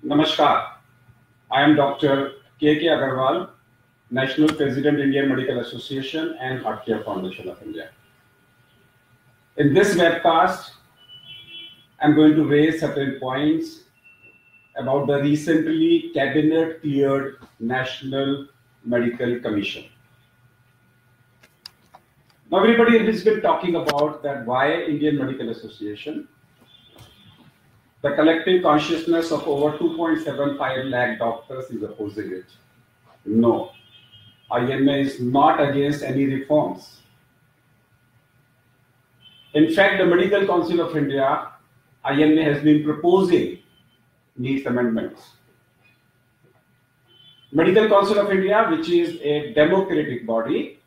Namaskar. I am Dr. K K Aggarwal, National President, Indian Medical Association and Heart Care Foundation of India. In this webcast, I'm going to raise certain points about the recently cabinet-cleared National Medical Commission. Now, everybody has been talking about that why Indian Medical Association. The collective consciousness of over 2.75 lakh doctors is opposing it. No, IMA is not against any reforms. In fact, the Medical Council of India, IMA, has been proposing these amendments. Medical Council of India, which is a democratic body,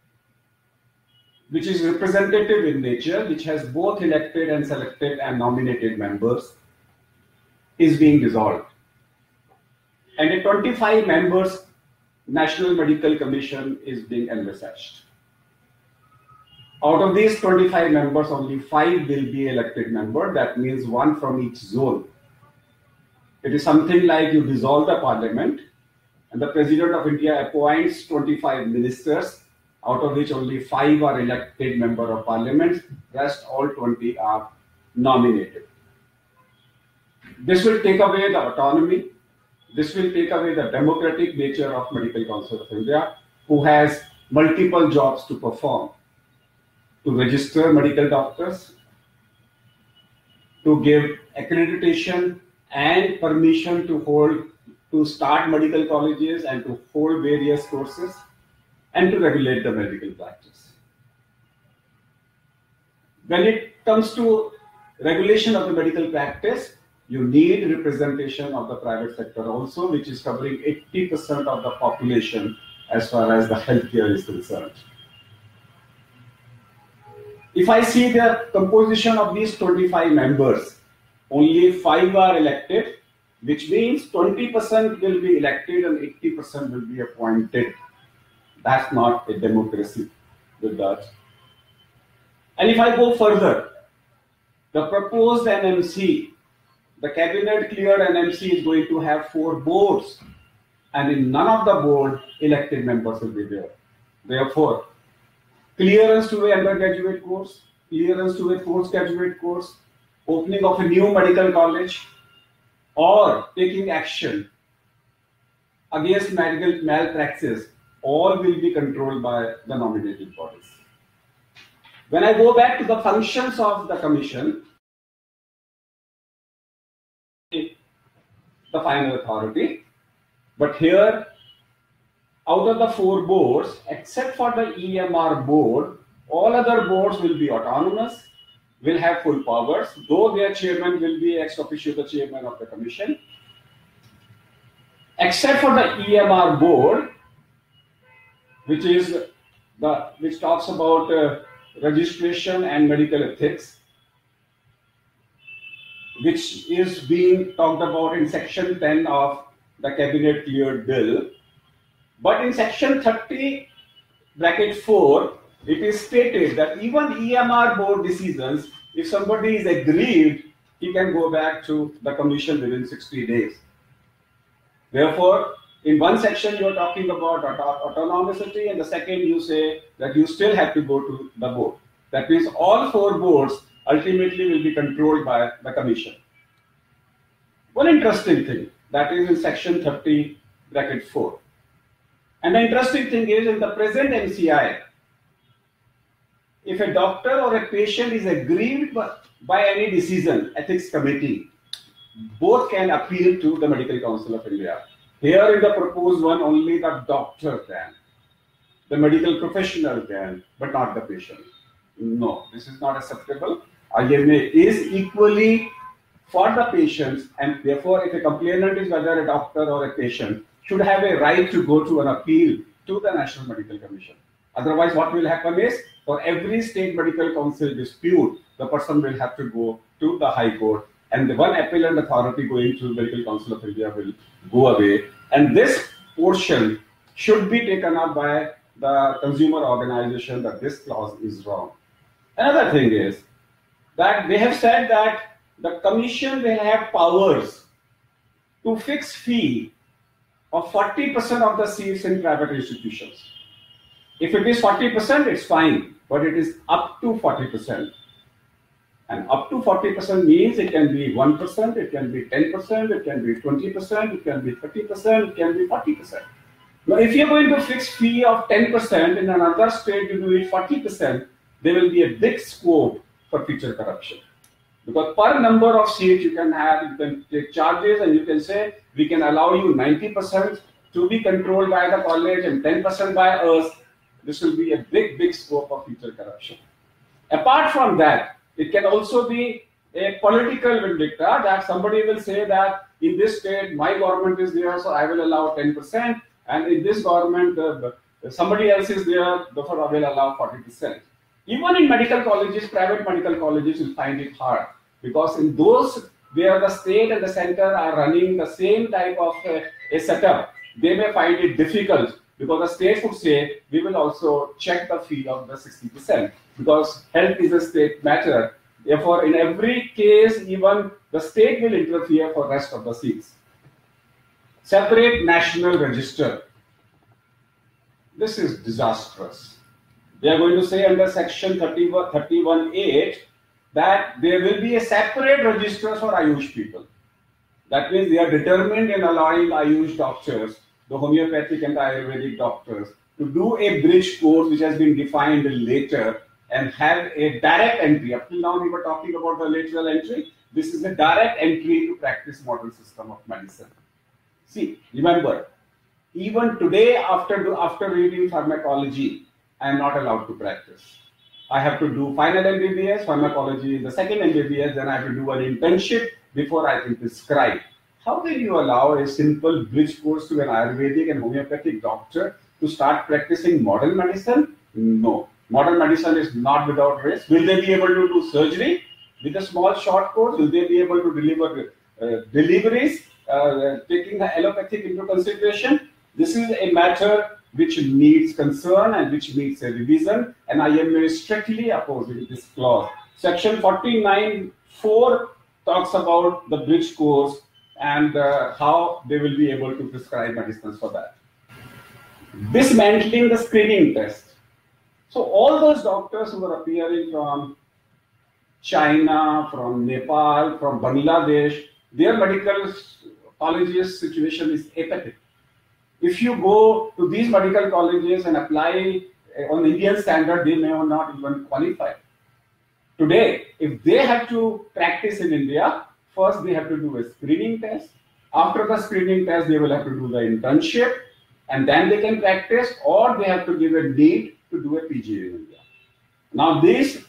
which is representative in nature, which has both elected and selected and nominated members, is being dissolved. And a 25 members National Medical Commission is being envisaged. Out of these 25 members, only 5 will be elected members. That means 1 from each zone. It is something like you dissolve the parliament and the President of India appoints 25 ministers, out of which only 5 are elected member of parliament, rest all 20 are nominated. This will take away the autonomy. This will take away the democratic nature of Medical Council of India, who has multiple jobs to perform: to register medical doctors, to give accreditation and permission to start medical colleges and to hold various courses, and to regulate the medical practice. When it comes to regulation of the medical practice, you need representation of the private sector also, which is covering 80% of the population as far as the healthcare is concerned. If I see the composition of these 25 members, only 5 are elected, which means 20% will be elected and 80% will be appointed. That's not a democracy with that. And if I go further, the proposed NMC, the cabinet cleared NMC, is going to have 4 boards, and in none of the board elected members will be there. Therefore, clearance to an undergraduate course, clearance to a postgraduate course, opening of a new medical college, or taking action against medical malpractice, all will be controlled by the nominated bodies. When I go back to the functions of the commission, the final authority, but here, out of the 4 boards, except for the EMR board, all other boards will be autonomous, will have full powers, though their chairman will be ex officio the chairman of the commission. Except for the EMR board, which talks about registration and medical ethics, which is being talked about in section 10 of the cabinet cleared bill. But in section 30, bracket 4, it is stated that even EMR board decisions, if somebody is aggrieved, he can go back to the commission within 60 days. Therefore, in one section you are talking about autonomicity, and the second you say that you still have to go to the board. That means all 4 boards ultimately will be controlled by the commission. One interesting thing, that is in section 30, bracket 4. And the interesting thing is, in the present MCI, if a doctor or a patient is aggrieved by any decision, ethics committee, both can appeal to the Medical Council of India. Here in the proposed one, only the doctor can. The medical professional can, but not the patient. No, this is not acceptable. IMA is equally for the patients, and therefore, if a complainant is whether a doctor or a patient, should have a right to go to an appeal to the National Medical Commission. Otherwise, what will happen is, for every state medical council dispute, the person will have to go to the High Court, and the one appellant authority going to the Medical Council of India will go away. And this portion should be taken up by the consumer organization that this clause is wrong. Another thing is that they have said that the commission will have powers to fix fee of 40% of the seats in private institutions. If it is 40%, it's fine, but it is up to 40%. And up to 40% means it can be 1%, it can be 10%, it can be 20%, it can be 30%, it can be 40%. Now, if you're going to fix fee of 10% in another state, you do it 40%, there will be a big scope for future corruption. Because per number of seats you can have, you can take charges and you can say, we can allow you 90% to be controlled by the college and 10% by us. This will be a big scope of future corruption. Apart from that, it can also be a political vendetta that somebody will say that in this state, my government is there, so I will allow 10%, and in this government, somebody else is there, therefore I will allow 40%. Even in medical colleges, private medical colleges will find it hard, because in those where the state and the center are running the same type of a setup, they may find it difficult, because the state would say, we will also check the fee of the 60%, because health is a state matter. Therefore, in every case, even the state will interfere for rest of the seats. Separate national register. This is disastrous. They are going to say under section 31(8) that there will be a separate register for Ayush people. That means they are determined in allowing Ayush doctors, the homeopathic and the Ayurvedic doctors, to do a bridge course which has been defined later and have a direct entry. Up till now we were talking about the lateral entry. This is a direct entry to practice modern system of medicine. See, remember, even today after reading pharmacology, I am not allowed to practice. I have to do final MBBS, pharmacology, the second MBBS, then I have to do an internship before I can prescribe. How will you allow a simple bridge course to an Ayurvedic and homeopathic doctor to start practicing modern medicine? No. Modern medicine is not without risk. Will they be able to do surgery with a small short course? Will they be able to deliver deliveries, taking the allopathic into consideration? This is a matter which needs concern and which needs a revision, and I am strictly opposing this clause. Section 49(4) talks about the bridge course and how they will be able to prescribe medicines for that. Dismantling the screening test. So all those doctors who are appearing from China, from Nepal, from Bangladesh, their medical colleges situation is apathetic. If you go to these medical colleges and apply on Indian standard, they may not even qualify. Today, if they have to practice in India, first they have to do a screening test. After the screening test, they will have to do the internship, and then they can practice, or they have to give a NEET to do a PG in India. Now this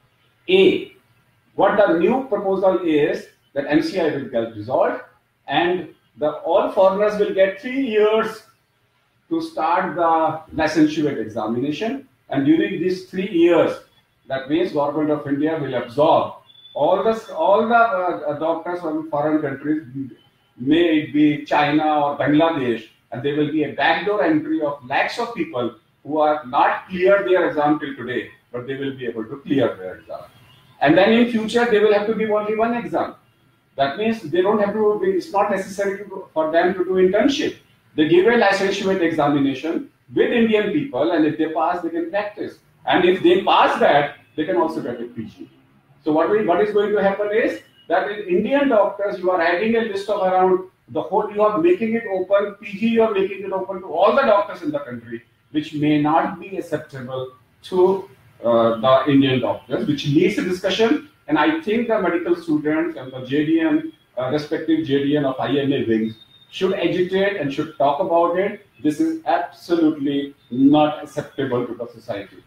what the new proposal is that MCI will get resolved, and all foreigners will get 3 years to start the licentiate examination, and during these 3 years, that means Government of India will absorb all the doctors from foreign countries, may it be China or Bangladesh, and there will be a backdoor entry of lakhs of people who are not cleared their exam till today, but they will be able to clear their exam. And then in future, they will have to give only one exam. That means they don't have to, it's not necessary for them to do internship. They give a licentiate examination with Indian people, and if they pass, they can practice. And if they pass that, they can also get a PG. So what is going to happen is that in Indian doctors, you are adding a list of around the whole, you are making it open, PG, you are making it open to all the doctors in the country, which may not be acceptable to the Indian doctors, which needs a discussion. And I think the medical students and the JDN, respective JDN of IMA wings, should agitate and should talk about it. This is absolutely not acceptable to the society.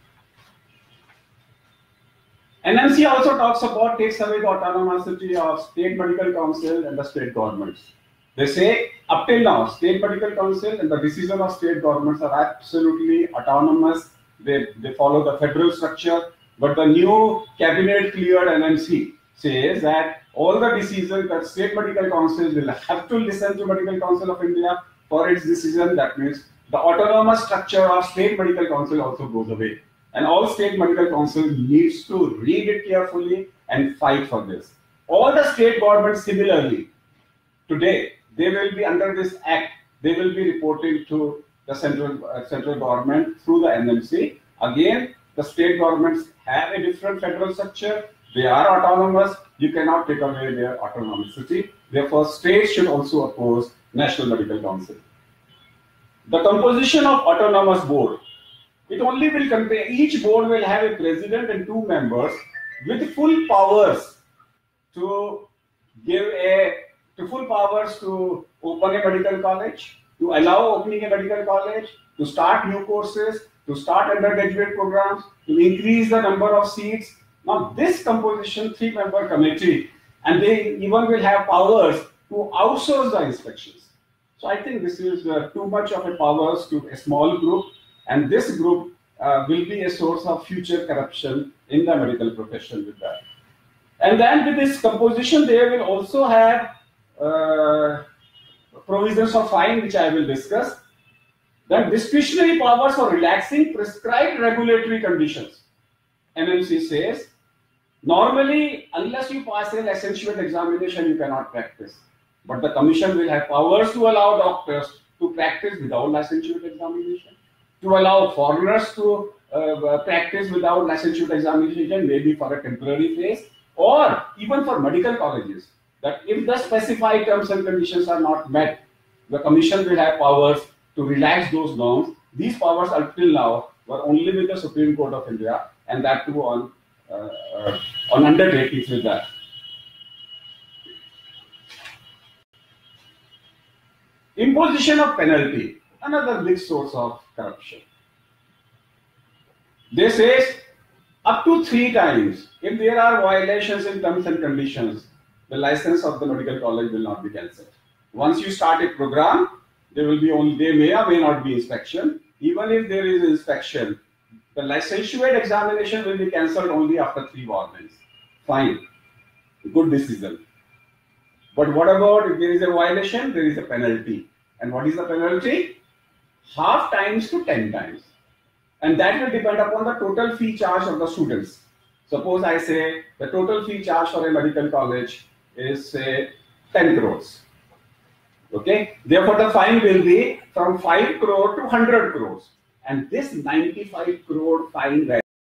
NMC also talks about, takes away the autonomy of state medical council and the state governments. They say up till now, state medical council and the decision of state governments are absolutely autonomous. They follow the federal structure, but the new cabinet cleared NMC says that all the decisions that state medical councils will have to listen to Medical Council of India for its decision. That means the autonomous structure of state medical council also goes away. And all state medical councils needs to read it carefully and fight for this. All the state governments similarly, today, they will be under this act. They will be reporting to the central government through the NMC. Again, the state governments have a different federal structure. They are autonomous. You cannot take away their autonomicity. Therefore, states should also oppose National Medical Council. The composition of autonomous board. It only will contain, each board will have a president and 2 members with full powers to full powers to open a medical college, to allow opening a medical college, to start new courses, to start undergraduate programs, to increase the number of seats. Now this composition 3-member committee, and they even will have powers to outsource the inspections. So I think this is too much of a powers to a small group, and this group will be a source of future corruption in the medical profession with that. And then with this composition, they will also have provisions of fine, which I will discuss. Then discretionary powers for relaxing prescribed regulatory conditions. NMC says, normally, unless you pass a licentiate examination, you cannot practice. But the commission will have powers to allow doctors to practice without licentiate examination, to allow foreigners to practice without licentiate examination, maybe for a temporary phase, or even for medical colleges, that if the specified terms and conditions are not met, the commission will have powers to relax those norms. These powers until now were only with the Supreme Court of India, and that too on undertakings with that. Imposition of penalty, another big source of corruption. They say up to 3 times, if there are violations in terms and conditions, the license of the medical college will not be cancelled. Once you start a program, there may or may not be inspection. Even if there is inspection, the licentiate examination will be cancelled only after 3 warnings. Fine, good decision. But what about if there is a violation? There is a penalty. And what is the penalty? Half times to 10 times. And that will depend upon the total fee charge of the students. Suppose I say the total fee charge for a medical college is say 10 crores. Okay. Therefore, the fine will be from 5 crore to 100 crores. And this 95 crore fine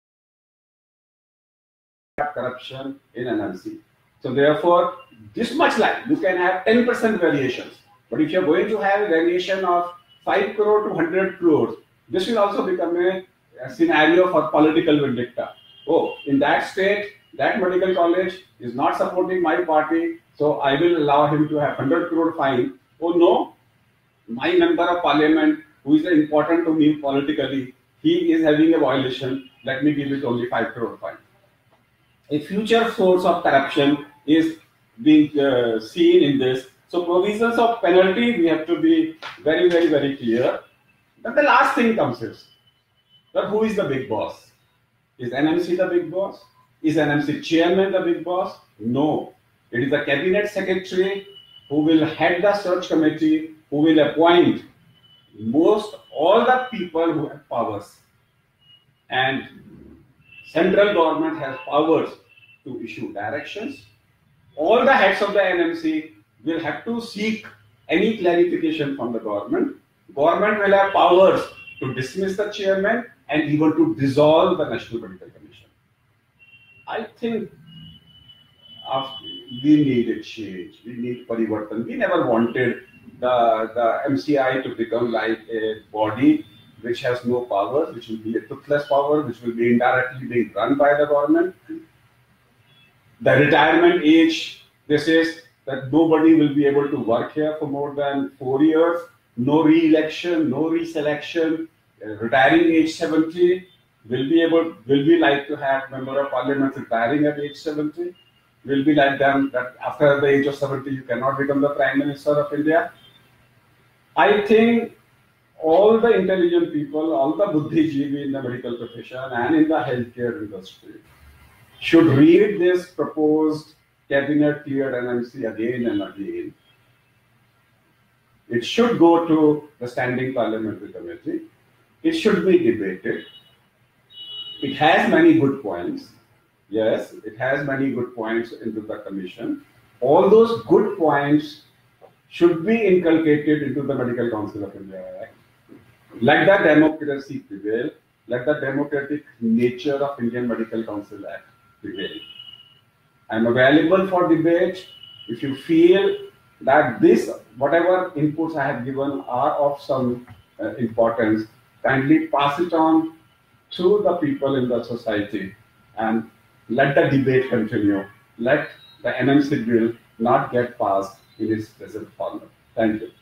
corruption in NMC. So therefore, this much like you can have 10% variations. But if you're going to have a variation of 5 crore to 100 crores, this will also become a scenario for political vendetta. Oh, in that state, that medical college is not supporting my party, so I will allow him to have 100 crore fine. Oh no, my member of parliament, who is important to me politically, he is having a violation, let me give it only 5 crore fine. A future source of corruption is being seen in this. So provisions of penalty, we have to be very, very, very clear. Then the last thing comes is, that who is the big boss? Is NMC the big boss? Is NMC chairman the big boss? No. It is the cabinet secretary who will head the search committee, who will appoint all the people who have powers. And central government has powers to issue directions. All the heads of the NMC will have to seek any clarification from the government. Government will have powers to dismiss the chairman and even to dissolve the National Medical Commission. I think we need a change. We need parivartan. We never wanted the MCI to become like a body which has no power, which will be a toothless power, which will be indirectly being run by the government. The retirement age, this is that nobody will be able to work here for more than 4 years. No re-election, no reselection. Retiring age 70 will be like to have member of parliament retiring at age 70. Will be like them that after the age of 70 you cannot become the Prime Minister of India. I think all the intelligent people, all the buddhijeevi in the medical profession and in the healthcare industry should read this proposed cabinet cleared NMC again and again. It should go to the standing parliamentary committee. It should be debated. It has many good points. Yes, it has many good points into the commission. All those good points should be inculcated into the Medical Council of India Act. Let the democracy prevail. Let the democratic nature of Indian Medical Council Act prevail. I'm available for debate. If you feel that this, whatever inputs I have given are of some importance, kindly pass it on to the people in the society and let the debate continue. Let the NMC bill not get passed in its present form. Thank you.